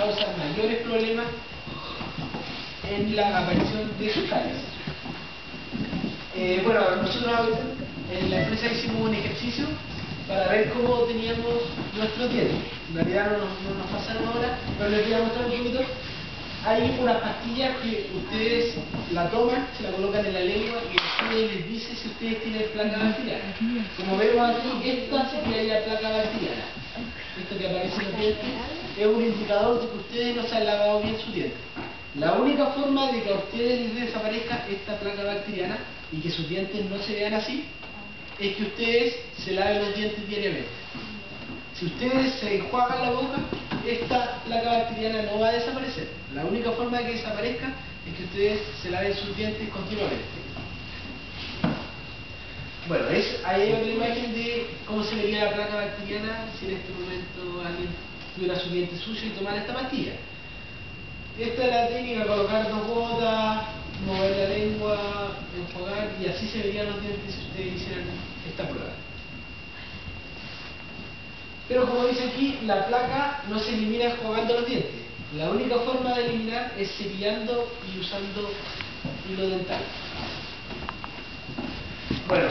causa mayores problemas en la aparición de sus caries. Bueno, nosotros en la empresa hicimos un ejercicio para ver cómo teníamos nuestros dientes. En realidad no nos pasaron ahora, pero les voy a mostrar un poquito. Hay unas pastillas que ustedes la toman, se la colocan en la lengua y después les dice si ustedes tienen placa bacteriana. Como vemos aquí, esta sería la placa bacteriana. Esto que aparece en los dientes es un indicador de que ustedes no se han lavado bien sus dientes. La única forma de que a ustedes les desaparezca esta placa bacteriana y que sus dientes no se vean así es que ustedes se laven los dientes diariamente. Si ustedes se enjuagan la boca, esta placa bacteriana no va a desaparecer. La única forma de que desaparezca es que ustedes se laven sus dientes continuamente. Bueno, ahí hay otra imagen de cómo se vería la placa bacteriana si en este momento alguien tuviera sus dientes sucios y tomara esta pastilla. Esta es la técnica: colocar 2 gotas, mover la lengua, enjuagar, y así se verían los dientes si ustedes hicieran esta prueba. Pero como dice aquí, la placa no se elimina enjuagando los dientes. La única forma de eliminar es cepillando y usando hilo dental. Bueno,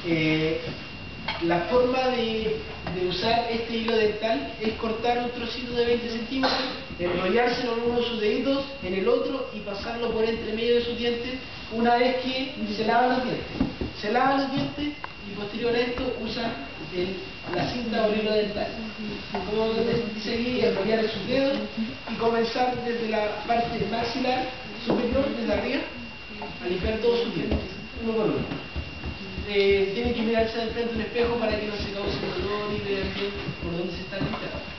la forma de usar este hilo dental es cortar un trocito de 20 centímetros, enrollárselo en uno de sus deditos, en el otro, y pasarlo por entre medio de sus dientes una vez que se lavan los dientes. Se lavan los dientes y posterior a esto usan la cinta o el hilo dental. Como dice aquí, enrollar en sus dedos y comenzar desde la parte maxilar superior, desde arriba, a limpiar todos sus dientes, uno por uno. Tienen que mirarse de frente a un espejo para que no se cause dolor y vean bien por dónde se están limpiando.